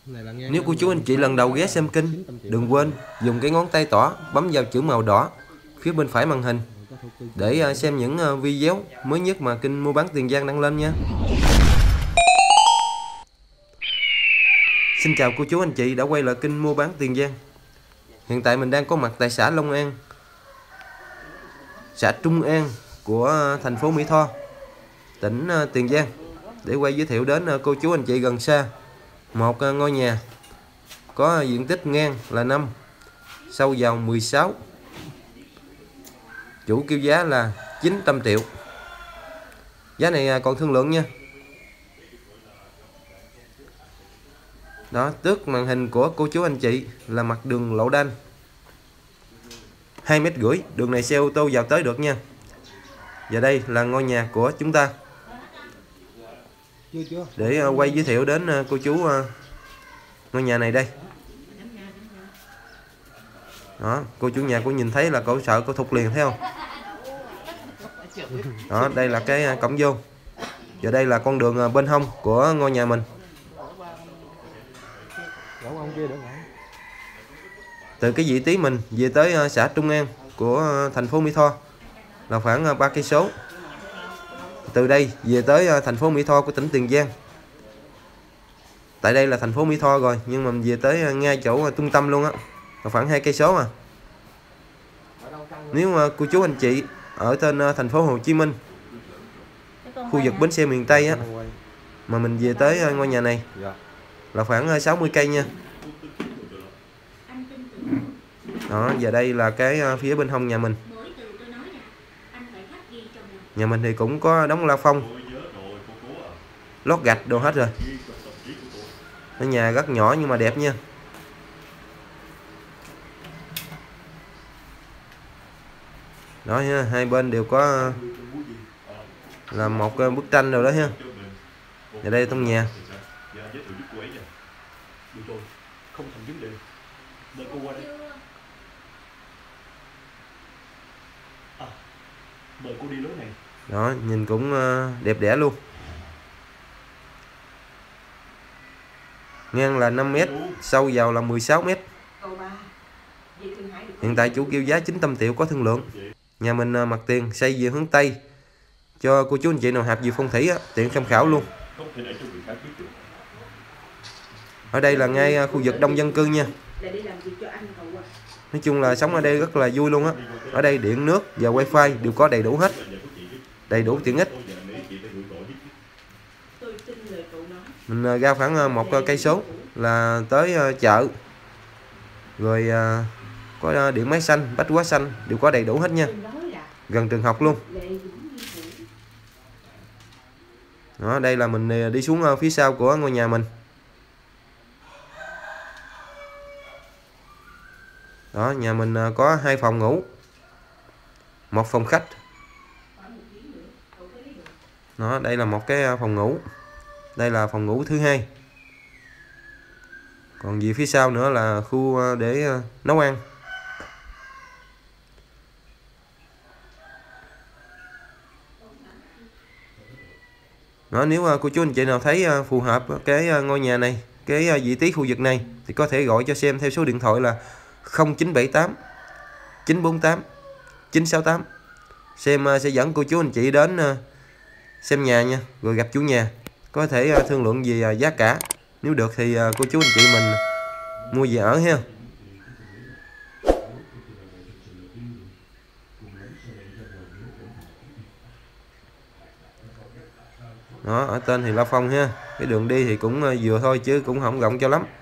Nếu cô chú anh chị lần đầu ghé xem kênh, đừng quên dùng cái ngón tay trỏ bấm vào chữ màu đỏ phía bên phải màn hình để xem những video mới nhất mà kênh Mua Bán Tiền Giang đăng lên nha. Xin chào cô chú anh chị đã quay lại kênh Mua Bán Tiền Giang. Hiện tại mình đang có mặt tại xã Long An, xã Trung An của thành phố Mỹ Tho, tỉnh Tiền Giang, để quay giới thiệu đến cô chú anh chị gần xa một ngôi nhà có diện tích ngang là 5, sâu vào 16. Chủ kêu giá là 900 triệu. Giá này còn thương lượng nha. Đó, tước màn hình của cô chú anh chị là mặt đường Lộ Đan 2,5 m, đường này xe ô tô vào tới được nha. Và đây là ngôi nhà của chúng ta. Để quay giới thiệu đến cô chú ngôi nhà này đây. Đó, cô chủ nhà cô nhìn thấy là cô sợ cô thụt liền, thấy không? Đó, đây là cái cổng vô. Và đây là con đường bên hông của ngôi nhà mình. Từ cái vị trí mình về tới xã Trung An của thành phố Mỹ Tho là khoảng 3 cây số. Từ đây về tới thành phố Mỹ Tho của tỉnh Tiền Giang. Tại đây là thành phố Mỹ Tho rồi, nhưng mà mình về tới ngay chỗ trung tâm luôn á, là khoảng 2 cây số à. Nếu mà cô chú anh chị ở trên thành phố Hồ Chí Minh, khu vực bến xe miền Tây á, mà mình về tới ngôi nhà này là khoảng 60 cây nha. Đó, và đây là cái phía bên hông nhà mình. Nhà mình thì cũng có đóng la phong, lót gạch đồ hết rồi. Cái nhà rất nhỏ nhưng mà đẹp nha. Đó ha, hai bên đều có là một bức tranh rồi đó ha. Và đây trong nhà. Đó, nhìn cũng đẹp đẽ luôn. Ngang là 5 m, sâu vào là 16 m. Hiện tại chủ kêu giá 900 triệu có thương lượng. Nhà mình mặt tiền xây về hướng Tây, cho cô chú anh chị nào hạp về phong thủy á, tiện tham khảo luôn. Ở đây là ngay khu vực đông dân cư nha. Nói chung là sống ở đây rất là vui luôn á. Ở đây điện nước và wifi đều có đầy đủ hết, đầy đủ tiện ích. Mình ra khoảng 1 cây số là tới chợ, rồi có điện máy xanh, bách hóa xanh đều có đầy đủ hết nha. Gần trường học luôn. Đó, đây là mình đi xuống phía sau của ngôi nhà mình. Đó, nhà mình có 2 phòng ngủ, 1 phòng khách. Đó, đây là một cái phòng ngủ. Đây là phòng ngủ thứ 2. Còn gì phía sau nữa là khu để nấu ăn. Đó, nếu cô chú anh chị nào thấy phù hợp cái ngôi nhà này, cái vị trí khu vực này, thì có thể gọi cho xem theo số điện thoại là 0978 948 968. Xem sẽ dẫn cô chú anh chị đến xem nhà nha, rồi gặp chủ nhà, có thể thương lượng về giá cả. Nếu được thì cô chú anh chị mình mua về ở ha. Đó, ở tên thì La Phong ha. Cái đường đi thì cũng vừa thôi chứ cũng không rộng cho lắm.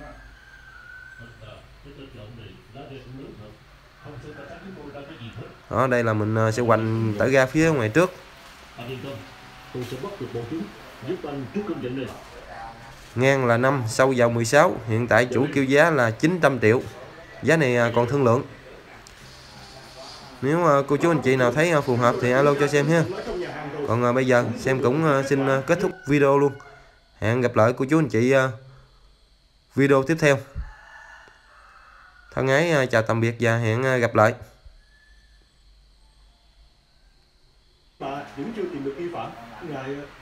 Đó, đây là mình sẽ hoành tới ra phía ngoài trước. Ngang là 5, sâu vào 16. Hiện tại chủ kêu giá là 900 triệu. Giá này còn thương lượng. Nếu cô chú anh chị nào thấy phù hợp thì alo cho xem ha. Còn bây giờ xem cũng xin kết thúc video luôn. Hẹn gặp lại cô chú anh chị video tiếp theo. Thân ái chào tạm biệt và hẹn gặp lại. Bà vẫn chưa tìm được nghi phạm. Ngài